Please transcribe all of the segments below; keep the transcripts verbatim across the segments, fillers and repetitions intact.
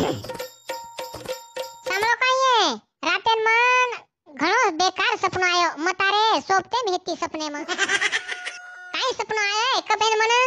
સાંભળો કહીએ રાતે મન ઘણો બેકાર સપનો આયો મતારે સોપતે ભેતી સપનેમાં કાઈ સપનો આયો કબેન મને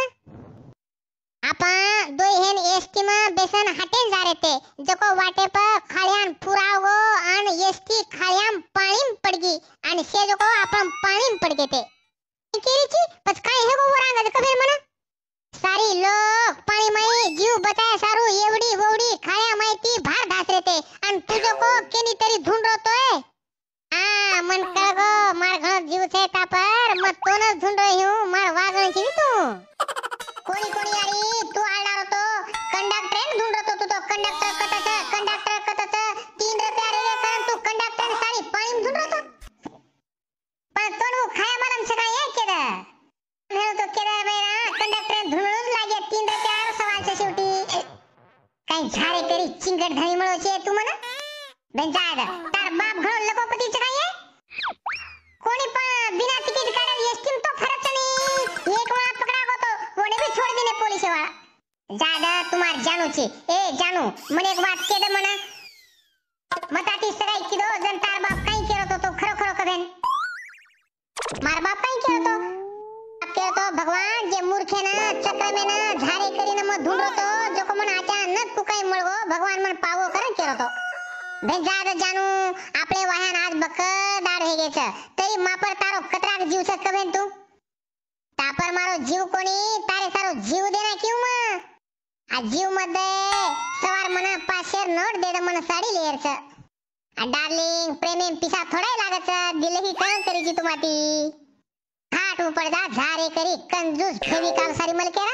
આપा दोई हेन एसटी में बेसन हटे जा रहे थे जको वाटे पर खालियान पुरावो अन एसटी खालियान पानी पड़ गई अन से जको आपन पानी पड़ गए थे केरी छी पछ काई हेगो वरांग ज कबेर मन सारी लोग पानी में जीव बताए सारू एवडी वोडी खाया माइती भार धास रहे थे अन तू जको केनी तरी ढूंढ रो तो है आ मन करगो मार घण जीव छे ता पर मत तो न ढूंढ रही हूं मार वागण छी तू कोणी कोणी यारी तू आडारो तो कंडक्टर ढूंढ रतो तू तो कंडक्टर कतच कंडक्टर कतच तीन रुपया रे कारण तू कंडक्टर सारी पाणी ढूंढ रतो पण तोडू खाया मरम सकाय केदा हेलो तो केदा मेरा कंडक्टर ढूंढूच लागे तीन रुपया सवाल छे शेवटी काय झारे करी चिंगट धणी मळो छे तू मना बेन जायदा तार बाप घणो लकोपती छकाय कोणी पण बिना तिकीट काढे एसटी तो फरक नाही एक वेळा पकडा गो तो कोणी भी छोड़ देने पुलिस वाला ज्यादा तुम्हार जानू छे ए जानू मने एक बात के दे मना मताती सगाई की दो जनतार बाप काई केरो तो तो खरो खरो कबेन मार बाप काई केरो तो आप केरो तो भगवान जे मूर्खे ना चक्र में ना झारे करी ना म ढूंढो तो जो को मन अचानक तू काई मळगो भगवान मन पावो करे केरो तो बेन ज्यादा जानू आपले वाहन आज बकदार हे गे छे तरी मापर तारो कतराक जीव छे कबेन तू तापर मारो जीव कोणी तारे सारो जीव देना क्यों म आ जीव मध्ये सवार मना पाचशे नोट दे दे मन साडी लेर छ आ डार्लिंग प्रेमेम पिसा थोडाय लागत छ दिल ही कां करी जी तुमाती हाट ऊपर जा झारे करी कंजूस फेवी काल सारी मल केरा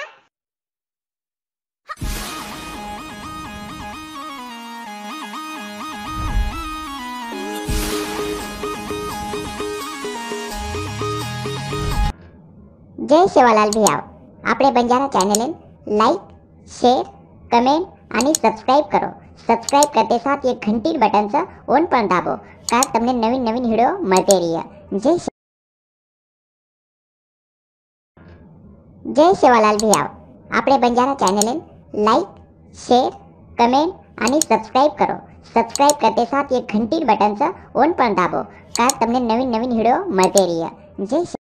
जय सेवालाल भैया આપણે બંજારા ચેનલને લાઈક शेअर कमेंट आणि सबस्क्राइब करो सबस्क्राइब करते साथ ये घंटी बटन चा ऑन पण दाबो कारण તમને નવીન નવીન વિડિયો મળते રહે जय जय सेवालाल भैया આપણે બંજારા ચેનલને લાઈક शेअर कमेंट आणि सबस्क्राइब करो सबस्क्राइब करते साथ ये घंटी बटन चा ऑन पण दाबो कारण તમને નવીન નવીન વિડિયો મળते રહે जय